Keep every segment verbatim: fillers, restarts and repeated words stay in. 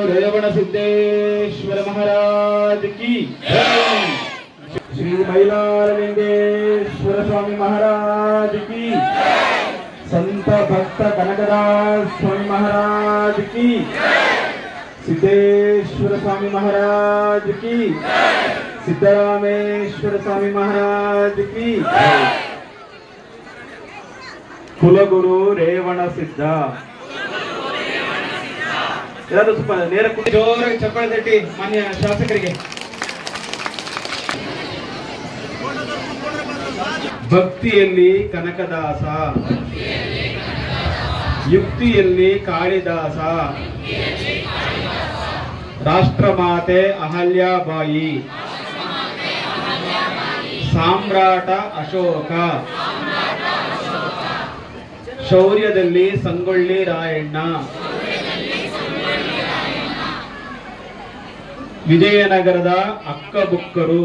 रेवण सिद्धेश्वर महाराज की, श्री मैलारलिंगेश्वर स्वामी महाराज की, संत भक्त कनकदास स्वामी महाराज की, सिद्धेश्वर स्वामी महाराज की, सिद्धरामेश्वर स्वामी महाराज की। कुलगुरु रेवण सिद्ध ಎಲ್ಲರೂ ಸ್ವಲ್ಪ ನೇರ ಕೂಡಿ ಜೋರಾಗಿ ಚಪ್ಪಾಳೆ ತಟ್ಟಿ ಮಾನ್ಯ ಶಾಸಕರಿಗೆ. ಭಕ್ತಿಯಲ್ಲಿ ಕನಕದಾಸ, ಯುಕ್ತಿಯಲ್ಲಿ ಕಾಳಿದಾಸ, ರಾಷ್ಟ್ರಮಾತೆ ಅಹಲ್ಯಾಬಾಯಿ, ಸಾಮ್ರಾಟ ಅಶೋಕ, ಶೌರ್ಯದಲ್ಲಿ ಸಂಗೊಳ್ಳಿ ರಾಯಣ್ಣ, ವಿಜಯನಗರದ ಅಕ್ಕಬುಕ್ಕರು.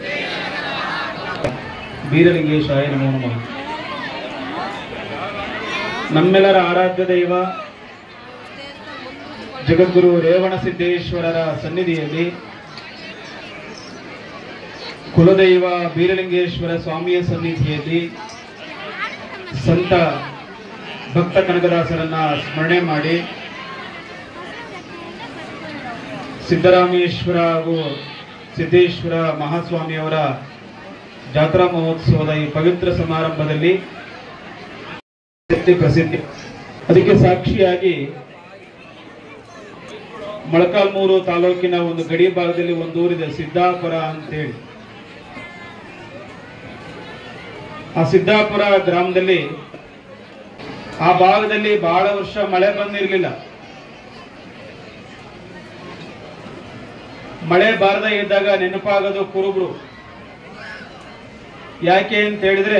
ಬೀರಲಿಂಗೇಶಾಯ ನಮೋ ನಮಃ. ನಮ್ಮೆಲ್ಲರ ಆರಾಧ್ಯ ದೈವ ಜಗದ್ಗುರು ರೇವಣಸಿದ್ದೇಶ್ವರರ ಸನ್ನಿಧಿಯಲ್ಲಿ ಕುಲದೈವ ಬೀರಲಿಂಗೇಶ್ವರ ಸ್ವಾಮಿಯ ಸನ್ನಿಧಿಯಲ್ಲಿ ಸಂತ ಭಕ್ತ ಕನಕದಾಸರನ್ನ ಸ್ಮರಣೆ ಮಾಡಿ ಸಿದ್ದರಾಮೇಶ್ವರ ಹಾಗೂ ಸಿದ್ದೇಶ್ವರ ಮಹಾಸ್ವಾಮಿಯವರ ಜಾತ್ರಾ ಮಹೋತ್ಸವದ ಈ ಪವಿತ್ರ ಸಮಾರಂಭದಲ್ಲಿ ಪ್ರಸಿದ್ಧಿ. ಅದಕ್ಕೆ ಸಾಕ್ಷಿಯಾಗಿ ಮೊಳಕಾಲ್ಮೂರು ತಾಲೂಕಿನ ಒಂದು ಗಡಿ ಭಾಗದಲ್ಲಿ ಒಂದು ಊರಿದೆ ಸಿದ್ದಾಪುರ ಅಂತೇಳಿ. ಆ ಸಿದ್ದಾಪುರ ಗ್ರಾಮದಲ್ಲಿ ಆ ಭಾಗದಲ್ಲಿ ಬಹಳ ವರ್ಷ ಮಳೆ ಬಂದಿರಲಿಲ್ಲ. ಮಳೆ ಬಾರದೇ ಇದ್ದಾಗ ನೆನಪಾಗೋದು ಕುರುಬರು. ಯಾಕೆ ಅಂತ ಹೇಳಿದ್ರೆ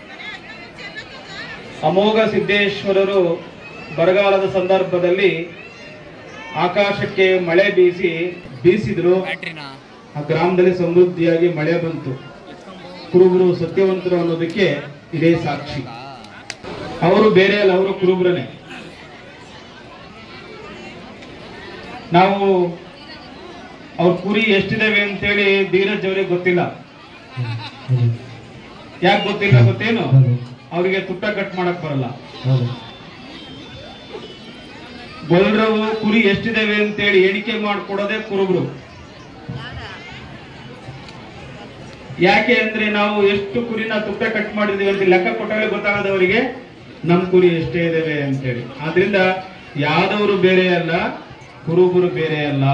ಅಮೋಘ ಸಿದ್ದೇಶ್ವರರು ಬರಗಾಲದ ಸಂದರ್ಭದಲ್ಲಿ ಆಕಾಶಕ್ಕೆ ಮಳೆ ಬೀಸಿ ಬೀಸಿದ್ರು. ಆ ಗ್ರಾಮದಲ್ಲಿ ಸಮೃದ್ಧಿಯಾಗಿ ಮಳೆ ಬಂತು. ಕುರುಬರು ಸತ್ಯವಂತರು ಅನ್ನೋದಕ್ಕೆ ಇದೇ ಸಾಕ್ಷಿ. ಅವರು ಬೇರೆ ಅಲ್ಲ, ಅವರು ಕುರುಬರನೇ. ನಾವು ಅವ್ರ ಕುರಿ ಎಷ್ಟಿದಾವೆ ಅಂತೇಳಿ ಧೀರಜ್ ಅವರಿಗೆ ಗೊತ್ತಿಲ್ಲ. ಯಾಕೆ ಗೊತ್ತಿಲ್ಲ ಗೊತ್ತೇನು? ಅವರಿಗೆ ತುಟ್ಟ ಕಟ್ ಮಾಡಕ್ ಬರಲ್ಲ. ಗೊಲ್ರವು ಕುರಿ ಎಷ್ಟಿದಾವೆ ಅಂತೇಳಿ ಎಣಿಕೆ ಮಾಡಿಕೊಡೋದೇ ಕುರುಬರು. ಯಾಕೆ ಅಂದ್ರೆ ನಾವು ಎಷ್ಟು ಕುರಿನ ತುಟ್ಟ ಕಟ್ ಮಾಡಿದೀವಿ ಅಂತ ಲೆಕ್ಕ ಕೊಟ್ಟಾಗ ಗೊತ್ತಾಗದವರಿಗೆ ನಮ್ ಕುರಿ ಎಷ್ಟೇ ಇದಾವೆ ಅಂತೇಳಿ. ಆದ್ರಿಂದ ಯಾವ್ದವರು ಬೇರೆ ಅಲ್ಲ, ಕುರುಬರು ಬೇರೆ ಅಲ್ಲ.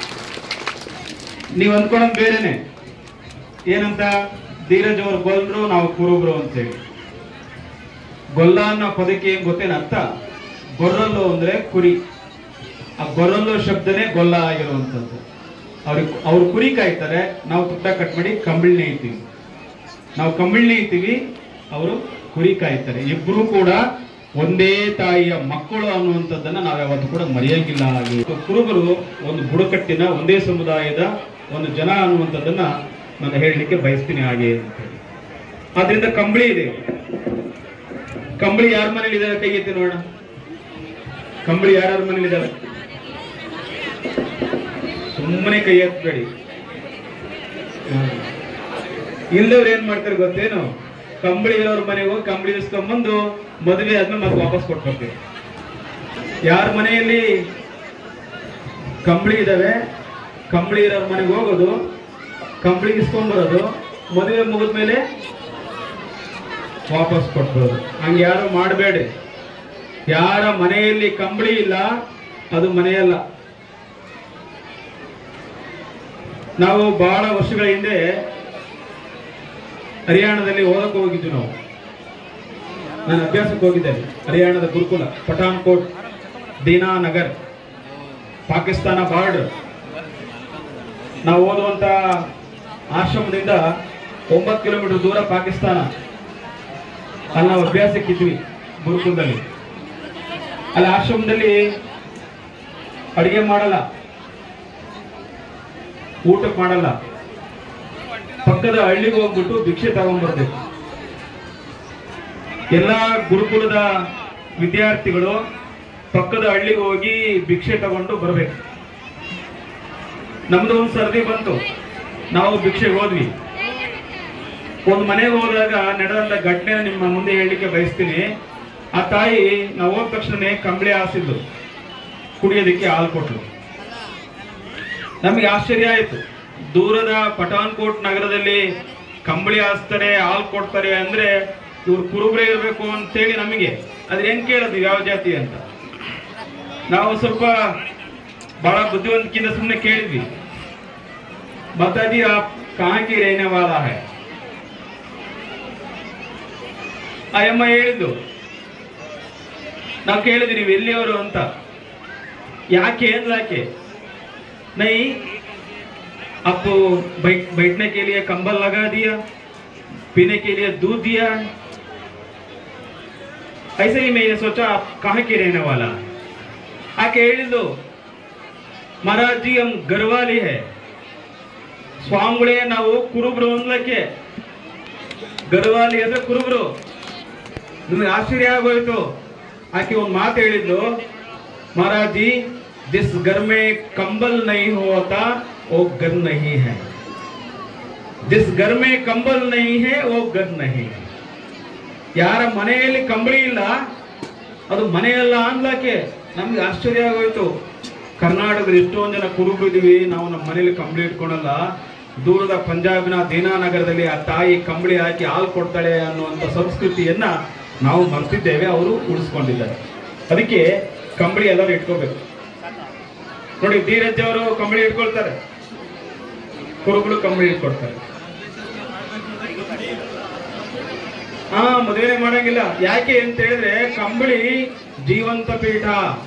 ನೀವ್ ಅಂದ್ಕೊಳ್ಳೋದು ಬೇರೆನೆ. ಏನಂತ? ಧೀರಜ್ ಅವರು ಗೊಲ್ರು, ನಾವು ಕುರುಬರು ಅಂತೇಳಿ. ಗೊಲ್ಲ ಅನ್ನೋ ಪದಕ್ಕೆ ಏನ್ ಗೊತ್ತೇನ ಅರ್ಥ? ಗೊರ್ರಲ್ಲು ಅಂದ್ರೆ ಕುರಿ. ಆ ಗೊರ್ರಲ್ಲು ಶಬ್ದನೇ ಗೊಲ್ಲ ಆಗಿರುವಂತದ್ದು. ಅವ್ರಿಗೆ ಅವ್ರು ಕುರಿ ಕಾಯ್ತಾರೆ, ನಾವು ತುಟ್ಟ ಕಟ್ ಮಾಡಿ ಕಂಬಳಿ ನೇಯ್ತೀವಿ. ನಾವು ಕಂಬಳಿ ನೇಯ್ತೀವಿ, ಅವರು ಕುರಿ ಕಾಯ್ತಾರೆ. ಇಬ್ರು ಕೂಡ ಒಂದೇ ತಾಯಿಯ ಮಕ್ಕಳು ಅನ್ನುವಂಥದ್ದನ್ನ ನಾವು ಯಾವತ್ತೂ ಕೂಡ ಮರೆಯಂಗಿಲ್ಲ. ಕುರುಬರು ಒಂದು ಬುಡಕಟ್ಟಿನ ಒಂದೇ ಸಮುದಾಯದ ಒಂದು ಜನ ಅನ್ನುವಂಥದ್ದನ್ನ ನಾನು ಹೇಳಲಿಕ್ಕೆ ಬಯಸ್ತೀನಿ ಹಾಗೆ ಅಂತೇಳಿ. ಆದ್ರಿಂದ ಕಂಬಳಿ ಇದೆ. ಕಂಬಳಿ ಯಾರ ಮನೇಲಿ ಇದಾವೆ? ಕೈ ಎತ್ತಿ ನೋಡೋಣ. ಕಂಬಳಿ ಯಾರ್ಯಾರ ಮನೇಲಿ ಇದಾವೆ? ಸುಮ್ಮನೆ ಕೈ ಎತ್ತಬೇಡಿ. ಇಲ್ಲದವ್ರು ಏನ್ ಮಾಡ್ತಾರೆ ಗೊತ್ತೇನು? ಕಂಬಳಿ ಇರೋರ ಮನೆಗೆ ಹೋಗಿ ಕಂಬಳಿ ಇಸ್ಕೊಂಡ್ಬಂದು ಮದುವೆ ಆದ್ಮೇಲೆ ಮತ್ತೆ ವಾಪಸ್ ಕೊಟ್ಬಿಡ್ತೀವಿ. ಯಾರ ಮನೆಯಲ್ಲಿ ಕಂಬಳಿ ಇದಾವೆ, ಕಂಬಳಿ ಇರೋರ ಮನೆಗೆ ಹೋಗೋದು, ಕಂಬಳಿ ಇಸ್ಕೊಂಡ್ಬರೋದು, ಮದುವೆ ಮುಗಿದ್ಮೇಲೆ ವಾಪಸ್ ಕೊಟ್ಬಿಡೋದು. ಹಂಗೆ ಯಾರು ಮಾಡಬೇಡಿ. ಯಾರ ಮನೆಯಲ್ಲಿ ಕಂಬಳಿ ಇಲ್ಲ ಅದು ಮನೆಯಲ್ಲ. ನಾವು ಬಹಳ ವರ್ಷಗಳ ಹಿಂದೆ ಹರಿಯಾಣದಲ್ಲಿ ಓದಕ್ಕೆ ಹೋಗಿದ್ವಿ. ನಾವು ನಾನು ಅಭ್ಯಾಸಕ್ಕೆ ಹೋಗಿದ್ದೇನೆ. ಹರಿಯಾಣದ ಗುರುಕುಲ, ಪಠಾನ್ಕೋಟ್, ದೀನಾನಗರ್, ಪಾಕಿಸ್ತಾನ ಬಾರ್ಡರ್. ನಾವು ಓದುವಂತ ಆಶ್ರಮದಿಂದ ಒಂಬತ್ತು ಕಿಲೋಮೀಟರ್ ದೂರ ಪಾಕಿಸ್ತಾನ. ಅಲ್ಲಿ ನಾವು ಅಭ್ಯಾಸಕ್ಕಿದ್ವಿ ಗುರುಕುಲದಲ್ಲಿ. ಅಲ್ಲಿ ಆಶ್ರಮದಲ್ಲಿ ಅಡಿಗೆ ಮಾಡಲ್ಲ, ಊಟಕ್ಕೆ ಮಾಡಲ್ಲ. ಪಕ್ಕದ ಹಳ್ಳಿಗೆ ಹೋಗ್ಬಿಟ್ಟು ಭಿಕ್ಷೆ ತಗೊಂಡ್ಬರ್ಬೇಕು. ಎಲ್ಲ ಗುರುಕುಲದ ವಿದ್ಯಾರ್ಥಿಗಳು ಪಕ್ಕದ ಹಳ್ಳಿಗೆ ಹೋಗಿ ಭಿಕ್ಷೆ ತಗೊಂಡು ಬರ್ಬೇಕು. ನಮ್ದು ಒಂದು ಸರದಿ ಬಂತು, ನಾವು ಭಿಕ್ಷೆಗೆ ಹೋದ್ವಿ. ಒಂದು ಮನೆಗೆ ಹೋದಾಗ ನಡೆದಂತ ಘಟನೆ ನಿಮ್ಮ ಮುಂದೆ ಹೇಳಲಿಕ್ಕೆ ಬಯಸ್ತೀನಿ. ಆ ತಾಯಿ ನಾವು ಹೋದ ತಕ್ಷಣ ಕಂಬಳಿ ಹಾಸಿದ್ದು, ಕುಡಿಯೋದಕ್ಕೆ ಹಾಲು ಕೊಟ್ಲು. ನಮಗೆ ಆಶ್ಚರ್ಯ ಆಯ್ತು. ದೂರದ ಪಠಾನ್ಕೋಟ್ ನಗರದಲ್ಲಿ ಕಂಬಳಿ ಹಾಸ್ತಾರೆ, ಹಾಲು ಕೊಡ್ತಾರೆ ಅಂದ್ರೆ ಇವ್ರು ಕುರುಬ್ರೆ ಇರಬೇಕು ಅಂತೇಳಿ ನಮಗೆ ಅದ್ರ ಹೆಂಗ್ ಕೇಳೋದು ಯಾವ ಜಾತಿ ಅಂತ. ನಾವು ಸ್ವಲ್ಪ ಬಹಳ ಬುದ್ಧಿವಂತಿಕೆಯಿಂದ ಸುಮ್ಮನೆ ಕೇಳಿದ್ವಿ. बतादी आप कहाँ की रहने वाला है? ಅಯ್ಯಮ್ಮ ಹೇಳಿದ್ದು. ನಾವು ಕೇಳಿದ್ವಿ ನೀವು ಎಲ್ಲಿಯವರು ಅಂತ. ಯಾಕೆ ಯಾಕೆ नहीं आपको बैठ बैठने के लिए कंबल लगा दिया, पीने के लिए दूध दिया है. ऐसे ही मैं ये सोचा आप कहाँ के रहने वाला. आके ಹೇಳಿದ್ದು, महाराज जी हम गरवाली है. ಸ್ವಾಮಿಗಳೇ ನಾವು ಕುರುಬ್ರು ಅಂದ್ಲಕ್ಕೆ. ಗರ್ವಾಲಿ ಅಂದ್ರೆ ಕುರುಬ್ರು. ನಿಮಗೆ ಆಶ್ಚರ್ಯ ಆಗೋಯ್ತು. ಆಕೆ ಒಂದು ಮಾತು ಹೇಳಿದ್ಲು, महाराज जी जिस घर में कंबल नहीं होता वो घर नहीं है, जिस घर में कंबल नहीं है वो घर नहीं है. ಯಾರ ಮನೆಯಲ್ಲಿ ಕಂಬಳಿ ಇಲ್ಲ ಅದು ಮನೆಯಲ್ಲ ಅಂದ್ಲಕ್ಕೆ. ನಮ್ಗೆ ಆಶ್ಚರ್ಯ ಆಗೋಯ್ತು. ಕರ್ನಾಟಕದ ಎಷ್ಟೊಂದು ಜನ ಕುರುಬ್ರು ಇದೀವಿ, ನಾವು ನಮ್ಮ ಮನೇಲಿ ಕಂಬಳಿ ಇಟ್ಕೊಳಲ್ಲ. ದೂರದ ಪಂಜಾಬಿನ ದೀನಾನಗರದಲ್ಲಿ ಆ ತಾಯಿ ಕಂಬಳಿ ಹಾಕಿ ಹಾಲು ಕೊಡ್ತಾಳೆ ಅನ್ನುವಂಥ ಸಂಸ್ಕೃತಿಯನ್ನ ನಾವು ಮರ್ತಿದ್ದೇವೆ, ಅವರು ಉಳಿಸ್ಕೊಂಡಿದ್ದಾರೆ. ಅದಕ್ಕೆ ಕಂಬಳಿ ಎಲ್ಲರೂ ಇಟ್ಕೋಬೇಕು. ನೋಡಿ, ಧೀರಜ್ ಅವರು ಕಂಬಳಿ ಇಟ್ಕೊಳ್ತಾರೆ, ಕುರುಬ್ರು ಕಂಬಳಿ ಇಟ್ಕೊಳ್ತಾರೆ. ಹಾ, ಮದುವೆ ಮಾಡಂಗಿಲ್ಲ. ಯಾಕೆ ಅಂತ ಹೇಳಿದ್ರೆ ಕಂಬಳಿ ಜೀವಂತ ಪೀಠ.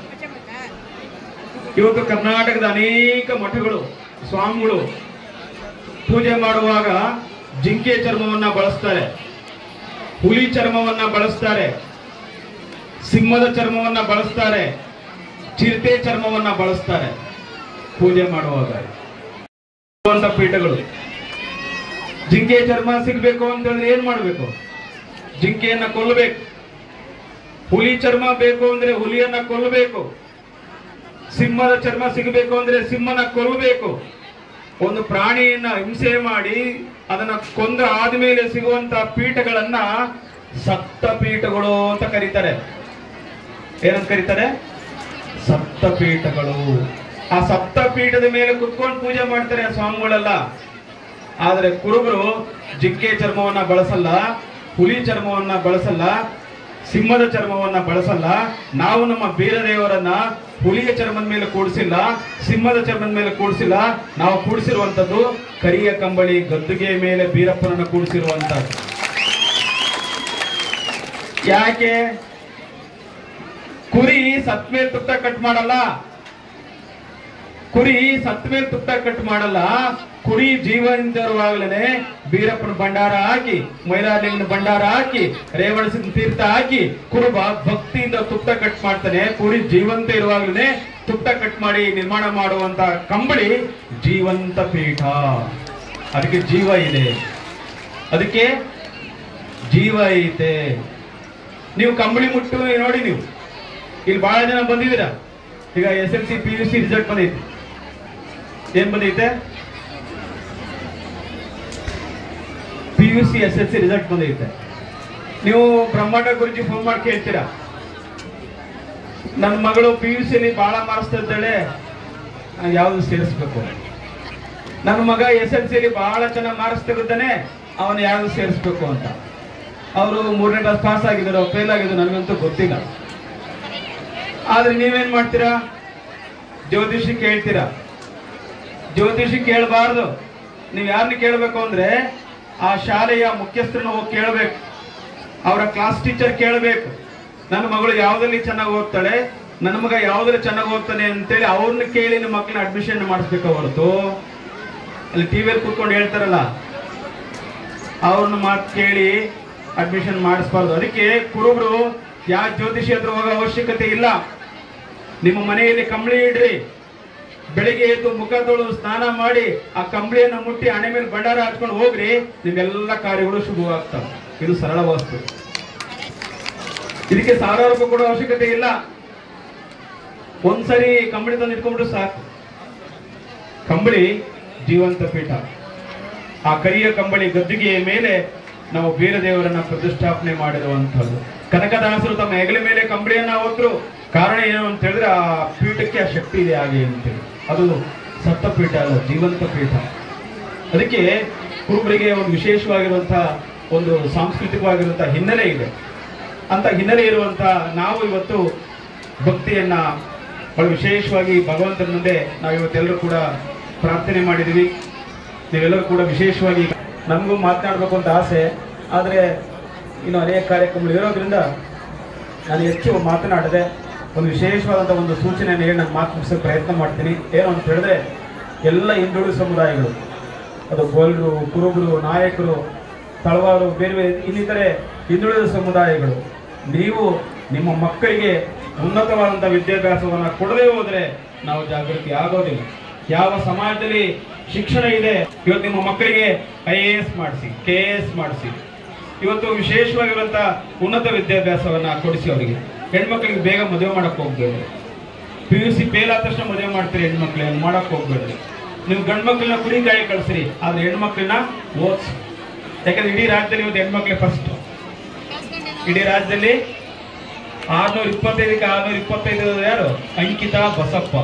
ಇವತ್ತು ಕರ್ನಾಟಕದ ಅನೇಕ ಮಠಗಳು ಸ್ವಾಮಿಗಳು ಪೂಜೆ ಮಾಡುವಾಗ ಜಿಂಕೆ ಚರ್ಮವನ್ನ ಬಳಸ್ತಾರೆ, ಹುಲಿ ಚರ್ಮವನ್ನ ಬಳಸ್ತಾರೆ, ಸಿಂಹದ ಚರ್ಮವನ್ನ ಬಳಸ್ತಾರೆ, ಚಿರತೆ ಚರ್ಮವನ್ನ ಬಳಸ್ತಾರೆ ಪೂಜೆ ಮಾಡುವಾಗ. ಪೀಠಗಳು ಜಿಂಕೆ ಚರ್ಮ ಸಿಗ್ಬೇಕು ಅಂತ ಹೇಳಿದ್ರೆ ಏನ್ ಮಾಡ್ಬೇಕು? ಜಿಂಕೆಯನ್ನ ಕೊಲ್ಲಬೇಕು. ಹುಲಿ ಚರ್ಮ ಬೇಕು ಅಂದ್ರೆ ಹುಲಿಯನ್ನ ಕೊಲ್ಲಬೇಕು. ಸಿಂಹದ ಚರ್ಮ ಸಿಗಬೇಕು ಅಂದ್ರೆ ಸಿಂಹನ ಕೊಲ್ಲಬೇಕು. ಒಂದು ಪ್ರಾಣಿಯನ್ನ ಹಿಂಸೆ ಮಾಡಿ ಅದನ್ನ ಕೊಂದ ಆದ್ಮೇಲೆ ಸಿಗುವಂತ ಪೀಠಗಳನ್ನ ಸಪ್ತ ಪೀಠಗಳು ಅಂತ ಕರೀತಾರೆ. ಏನಂತ ಕರೀತಾರೆ? ಸಪ್ತ ಪೀಠಗಳು. ಆ ಸಪ್ತ ಪೀಠದ ಮೇಲೆ ಕುತ್ಕೊಂಡು ಪೂಜೆ ಮಾಡ್ತಾರೆ ಸ್ವಾಮಿಗಳೆಲ್ಲ. ಆದ್ರೆ ಕುರುಬರು ಜಿಂಕೆ ಚರ್ಮವನ್ನ ಬಳಸಲ್ಲ, ಹುಲಿ ಚರ್ಮವನ್ನ ಬಳಸಲ್ಲ, ಸಿಂಹದ ಚರ್ಮವನ್ನ ಬಳಸಲ್ಲ. ನಾವು ನಮ್ಮ ಬೀರದೇವರನ್ನ ಹುಲಿಯ ಚರ್ಮದ ಮೇಲೆ ಕೂಡಿಸಿಲ್ಲ, ಸಿಂಹದ ಚರ್ಮದ ಮೇಲೆ ಕೂಡಿಸಿಲ್ಲ. ನಾವು ಕೂಡಿಸಿರುವಂತದ್ದು ಕರಿಯ ಕಂಬಳಿ ಗದ್ದುಗೆ ಮೇಲೆ ಬೀರಪ್ಪನನ್ನ ಕೂಡಿಸಿರುವಂತದ್ದು. ಯಾಕೆ? ಕುರಿ ಸತ್ ಮೇಲೆ ತುತ್ತ ಕಟ್ ಮಾಡಲ್ಲ. ಕುರಿ ಸತ್ ಮೇಲೆ ತುತ್ತ ಕಟ್ ಮಾಡಲ್ಲ. ಕುರಿ ಜೀವನಿರುವಾಗಲೇ ಬೀರಪ್ಪನ ಭಂಡಾರ ಹಾಕಿ, ಮೈಲಾರಲಿಂಗನ ಭಂಡಾರ ಹಾಕಿ, ರೇವಣಸಿನ ತೀರ್ಥ ಹಾಕಿ ಕುರುಬ ಭಕ್ತಿಯಿಂದ ತುತ್ತ ಕಟ್ ಮಾಡ್ತಾನೆ. ಕುರಿ ಜೀವಂತ ಇರುವಾಗಲೇ ತುತ್ತ ಕಟ್ ಮಾಡಿ ನಿರ್ಮಾಣ ಮಾಡುವಂತ ಕಂಬಳಿ ಜೀವಂತ ಪೀಠ. ಅದಕ್ಕೆ ಜೀವ ಇದೆ, ಅದಕ್ಕೆ ಜೀವ ಐತೆ. ನೀವು ಕಂಬಳಿ ಮುಟ್ಟು ನೋಡಿ. ನೀವು ಇಲ್ಲಿ ಬಹಳ ಜನ ಬಂದಿದ್ದೀರಾ. ಈಗ S L C P U C result ಬಂದೈತೆ. ಏನ್ ಬಂದೈತೆ? P U C S L C result ಬಂದೈತೆ. ನೀವು ಬ್ರಹ್ಮಾಂಡ ಗುರುಜಿ ಫೋನ್ ಮಾಡಿ ಕೇಳ್ತೀರಾ, ನನ್ನ ಮಗಳು ಪಿ ಯು ಸಿ ಅಲ್ಲಿ ಬಹಳ ಮಾರ್ಕ್ಸ್ ತೆಗೆದಾಳೆ, ಯಾವ್ದು ಸೇರಿಸ್ಬೇಕು? ನನ್ನ ಮಗ ಎಸ್ ಎಲ್ ಸಿ ಅಲ್ಲಿ ಬಹಳ ಚೆನ್ನಾಗಿ ಮಾರ್ಕ್ಸ್ ತೆಗೆದಾನೆ, ಅವನು ಯಾವ್ದು ಸೇರಿಸ್ಬೇಕು ಅಂತ. ಅವರು ಮೂರನೇ ಕ್ಲಾಸ್ ಪಾಸ್ ಆಗಿದ್ರು, ಫೇಲ್ ಆಗಿದ್ರು, ನನಗಂತೂ ಗೊತ್ತಿಲ್ಲ. ಆದ್ರೆ ನೀವೇನ್ ಮಾಡ್ತೀರಾ? ಜ್ಯೋತಿಷಿ ಕೇಳ್ತೀರಾ. ಜ್ಯೋತಿಷಿ ಕೇಳಬಾರ್ದು. ನೀವು ಯಾರನ್ನ ಕೇಳಬೇಕು ಅಂದ್ರೆ ಆ ಶಾಲೆಯ ಮುಖ್ಯಸ್ಥರನ್ನ ಹೋಗಿ ಕೇಳಬೇಕು, ಅವರ ಕ್ಲಾಸ್ ಟೀಚರ್ ಕೇಳಬೇಕು. ನನ್ನ ಮಗಳು ಯಾವ್ದಲ್ಲಿ ಚೆನ್ನಾಗಿ ಓದ್ತಾಳೆ, ನನ್ನ ಮಗ ಯಾವ್ದ್ರಲ್ಲಿ ಚೆನ್ನಾಗಿ ಓದ್ತಾನೆ ಅಂತೇಳಿ ಅವ್ರನ್ನ ಕೇಳಿ ನಿಮ್ಮ ಮಕ್ಕಳನ್ನ ಅಡ್ಮಿಷನ್ ಮಾಡಿಸ್ಬೇಕು ಹೊರತು ಅಲ್ಲಿ ಟಿವಿಯಲ್ಲಿ ಕೂತ್ಕೊಂಡು ಹೇಳ್ತಾರಲ್ಲ ಅವ್ರನ್ನ ಮಾತು ಕೇಳಿ ಅಡ್ಮಿಷನ್ ಮಾಡಿಸ್ಬಾರ್ದು. ಅದಕ್ಕೆ ಕುರುಬರು ಯಾವ ಜ್ಯೋತಿಷಿ ಹತ್ರ ಹೋಗೋ ಅವಶ್ಯಕತೆ ಇಲ್ಲ. ನಿಮ್ಮ ಮನೆಯಲ್ಲಿ ಕಂಬಳಿ ಇಡ್ರಿ, ಬೆಳಿಗ್ಗೆ ಎದ್ದು ಮುಖ ತೊಳೆದು ಸ್ನಾನ ಮಾಡಿ ಆ ಕಂಬಳಿಯನ್ನು ಮುಟ್ಟಿ ಹಣೆ ಮೇಲೆ ಭಂಡಾರ ಹಚ್ಕೊಂಡು ಹೋಗ್ರಿ, ನಿಮ್ಮೆಲ್ಲ ಕಾರ್ಯಗಳು ಶುಭವಾಗ್ತವೆ. ಇದು ಸರಳ ವಸ್ತು. ಇದಕ್ಕೆ ಸಾವಿರಾರು ರೂಪಾಯಿ ಕೊಡೋ ಅವಶ್ಯಕತೆ ಇಲ್ಲ. ಒಂದ್ಸರಿ ಕಂಬಳಿ ತಂದು ಇಟ್ಕೊಂಡ್ಬಿಟ್ಟು ಸಾಕು. ಕಂಬಳಿ ಜೀವಂತ ಪೀಠ. ಆ ಕರಿಯ ಕಂಬಳಿ ಗದ್ದಿಗೆಯ ಮೇಲೆ ನಾವು ಬೀರದೇವರನ್ನ ಪ್ರತಿಷ್ಠಾಪನೆ ಮಾಡಿರುವಂಥದ್ದು. ಕನಕದಾಸರು ತಮ್ಮ ಹೆಗಲ ಮೇಲೆ ಕಂಬಳಿಯನ್ನ ಹೊತ್ತರು. ಕಾರಣ ಏನು ಅಂತ ಹೇಳಿದ್ರೆ ಆ ಪೀಠಕ್ಕೆ ಆ ಶಕ್ತಿ ಇದೆ ಹಾಗೆ ಅಂತೇಳಿ. ಅದು ಸತ್ತ ಪೀಠ ಅಲ್ಲ, ಜೀವಂತ ಪೀಠ. ಅದಕ್ಕೆ ಕುರುಬರಿಗೆ ಒಂದು ವಿಶೇಷವಾಗಿರುವಂತಹ ಒಂದು ಸಾಂಸ್ಕೃತಿಕವಾಗಿರುವಂತಹ ಹಿನ್ನೆಲೆ ಇದೆ. ಅಂತ ಹಿನ್ನೆಲೆ ಇರುವಂತಹ ನಾವು ಇವತ್ತು ಭಕ್ತಿಯನ್ನ ಬಹಳ ವಿಶೇಷವಾಗಿ ಭಗವಂತನ ಮುಂದೆ ನಾವು ಇವತ್ತೆಲ್ಲರೂ ಕೂಡ ಪ್ರಾರ್ಥನೆ ಮಾಡಿದ್ದೀವಿ. ನೀವೆಲ್ಲರೂ ಕೂಡ ವಿಶೇಷವಾಗಿ ನಮಗೂ ಮಾತನಾಡಬೇಕು ಅಂತ ಆಸೆ, ಆದರೆ ಇನ್ನು ಅನೇಕ ಕಾರ್ಯಕ್ರಮಗಳು ಇರೋದ್ರಿಂದ ನಾನು ಹೆಚ್ಚು ಮಾತನಾಡದೆ ಒಂದು ವಿಶೇಷವಾದಂಥ ಒಂದು ಸೂಚನೆಯನ್ನು ಹೇಳಿ ನಾನು ಮಾತು ಮುಗಿಸೋಕೆ ಪ್ರಯತ್ನ ಮಾಡ್ತೀನಿ. ಏನು ಅಂತ ಹೇಳಿದ್ರೆ, ಎಲ್ಲ ಹಿಂದುಳಿದ ಸಮುದಾಯಗಳು, ಅದು ಗೋಲ್ರು, ಕುರುಬರು, ನಾಯಕರು, ತಳವಾರು, ಬೇರೆ ಬೇರೆ ಇನ್ನಿತರೆ ಹಿಂದುಳಿದ ಸಮುದಾಯಗಳು, ನೀವು ನಿಮ್ಮ ಮಕ್ಕಳಿಗೆ ಉನ್ನತವಾದಂಥ ವಿದ್ಯಾಭ್ಯಾಸವನ್ನು ಕೊಡದೇ ಹೋದರೆ ನಾವು ಜಾಗೃತಿ ಆಗೋದಿಲ್ಲ. ಯಾವ ಸಮಾಜದಲ್ಲಿ ಶಿಕ್ಷಣ ಇದೆ, ಇವತ್ತು ನಿಮ್ಮ ಮಕ್ಕಳಿಗೆ ಐ ಎ ಎಸ್ ಮಾಡಿಸಿ, ಕೆ ಎ ಎಸ್ ಮಾಡಿಸಿ, ಇವತ್ತು ವಿಶೇಷವಾಗಿರುವಂಥ ಉನ್ನತ ವಿದ್ಯಾಭ್ಯಾಸವನ್ನು ಕೊಡಿಸಿ. ಅವರಿಗೆ ಹೆಣ್ಮಕ್ಳಿಗೆ ಬೇಗ ಮದುವೆ ಮಾಡಕ್ಕೆ ಹೋಗ್ಬೇಡ್ರಿ. ಪಿ ಯು ಸಿ ಫೇಲ್ ಆದ ತಕ್ಷಣ ಮದುವೆ ಮಾಡ್ತೀರಿ ಹೆಣ್ಮಕ್ಳನ್ನ ಮಾಡಕ್ಕೆ ಹೋಗ್ಬೇಡ್ರಿ. ನೀವು ಗಂಡು ಮಕ್ಕಳನ್ನ ಕುಡಿಕಾಯಿ ಕಳಿಸ್ರಿ, ಆದರೆ ಹೆಣ್ಮಕ್ಳನ್ನ ಓದಿಸಿ. ಯಾಕಂದ್ರೆ ಇಡೀ ರಾಜ್ಯದಲ್ಲಿ ಇವತ್ತು ಹೆಣ್ಮಕ್ಳೇ ಫಸ್ಟ್. ಇಡೀ ರಾಜ್ಯದಲ್ಲಿ ಆರ್ನೂರ ಇಪ್ಪತ್ತೈದಕ್ಕೆ ಆರ್ನೂರ ಇಪ್ಪತ್ತೈದು ಯಾರು? ಅಂಕಿತಾ ಬಸಪ್ಪ.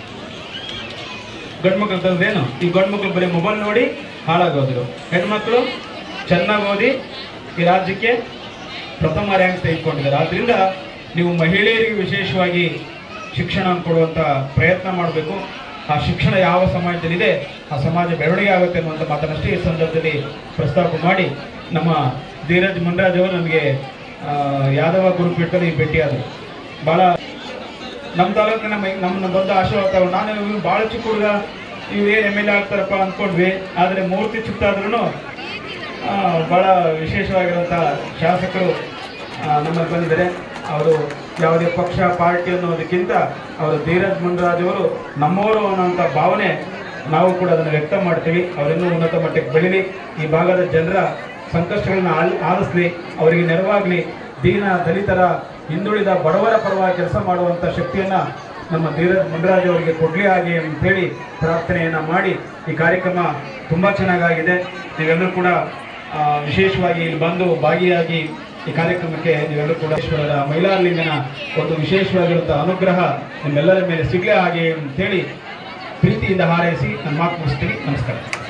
ಗಂಡು ಮಕ್ಳು ತಂದೇನು? ಈ ಗಂಡು ಮಕ್ಳು ಬರೀ ಮೊಬೈಲ್ ನೋಡಿ ಹಾಳಾಗೋದ್ರು. ಹೆಣ್ಮಕ್ಳು ಚೆನ್ನಾಗಿ ಓದಿ ಈ ರಾಜ್ಯಕ್ಕೆ ಪ್ರಥಮ ರ್ಯಾಂಕ್ ತೆಗೆದುಕೊಂಡಿದ್ದಾರೆ. ಆದ್ರಿಂದ ನೀವು ಮಹಿಳೆಯರಿಗೆ ವಿಶೇಷವಾಗಿ ಶಿಕ್ಷಣ ಕೊಡುವಂಥ ಪ್ರಯತ್ನ ಮಾಡಬೇಕು. ಆ ಶಿಕ್ಷಣ ಯಾವ ಸಮಾಜದಲ್ಲಿದೆ ಆ ಸಮಾಜ ಬೆಳವಣಿಗೆ ಆಗುತ್ತೆ ಅನ್ನುವಂಥ ಮಾತನ್ನಷ್ಟೇ ಈ ಸಂದರ್ಭದಲ್ಲಿ ಪ್ರಸ್ತಾಪ ಮಾಡಿ, ನಮ್ಮ ಧೀರಜ್ ಮುನ್ರಾಜ್ ಅವರು ನಮಗೆ ಯಾದವ ಗುರುಪೀಠದಲ್ಲಿ ಭೇಟಿಯಾದರು. ಭಾಳ ನಮ್ಮ ತಾಲೂಕಿನ ನಮ್ಮ ನಮ್ಮನ್ನ ದೊಡ್ಡ ಆಶೀರ್ವಾದ. ನಾನು ಇವ್ರು ಭಾಳ ಚಿಕ್ಕ ಹುಡುಗ, ಇವು ಏನು ಎಮ್ ಎಲ್ ಎ ಆಗ್ತಾರಪ್ಪ ಅಂದ್ಕೊಂಡ್ವಿ. ಆದರೆ ಮೂರ್ತಿ ಚಿಕ್ಕಾದ್ರೂ ಭಾಳ ವಿಶೇಷವಾಗಿರುವಂಥ ಶಾಸಕರು ನಮ್ಮಲ್ಲಿ ಬಂದಿದ್ದಾರೆ. ಅವರು ಯಾವುದೇ ಪಕ್ಷ ಪಾರ್ಟಿ ಅನ್ನೋದಕ್ಕಿಂತ ಅವರು ಧೀರಜ್ ಮುನ್ರಾಜ್ ಅವರು ನಮ್ಮವರು ಅನ್ನೋಂಥ ಭಾವನೆ ನಾವು ಕೂಡ ಅದನ್ನು ವ್ಯಕ್ತ ಮಾಡ್ತೀವಿ. ಅವರಿನ್ನೂ ಉನ್ನತ ಮಟ್ಟಕ್ಕೆ ಬೆಳೀಲಿ, ಈ ಭಾಗದ ಜನರ ಸಂಕಷ್ಟಗಳನ್ನ ಆಲ್ ಆಲಿಸ್ಲಿ, ಅವರಿಗೆ ನೆರವಾಗಲಿ, ದೀನ ದಲಿತರ ಹಿಂದುಳಿದ ಬಡವರ ಪರವಾಗಿ ಕೆಲಸ ಮಾಡುವಂಥ ಶಕ್ತಿಯನ್ನು ನಮ್ಮ ಧೀರಜ್ ಮುನ್ರಾಜ್ ಅವರಿಗೆ ಕೊಡಲಿ ಹಾಗೆ ಅಂತೇಳಿ ಪ್ರಾರ್ಥನೆಯನ್ನು ಮಾಡಿ, ಈ ಕಾರ್ಯಕ್ರಮ ತುಂಬ ಚೆನ್ನಾಗಾಗಿದೆ. ನೀವೆಲ್ಲರೂ ಕೂಡ ವಿಶೇಷವಾಗಿ ಇಲ್ಲಿ ಬಂದು ಭಾಗಿಯಾಗಿ ಈ ಕಾರ್ಯಕ್ರಮಕ್ಕೆ ನೀವೆಲ್ಲರೂ ಕೂಡ ಈಶ್ವರರ ಮೈಲಾರಲಿಂಗನ ಒಂದು ವಿಶೇಷವಾಗಿರುವಂಥ ಅನುಗ್ರಹ ನಿಮ್ಮೆಲ್ಲರ ಮೇಲೆ ಸಿಗಲೇ ಹಾಗೆ ಅಂತೇಳಿ ಪ್ರೀತಿಯಿಂದ ಹಾರೈಸಿ ನನ್ನ ಮಾತು ಮುಗಿಸ್ತೀನಿ. ನಮಸ್ಕಾರ.